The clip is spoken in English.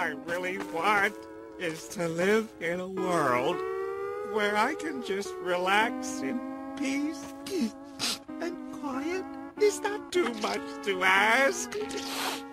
I really want is to live in a world where I can just relax in peace and quiet. Is that too much to ask?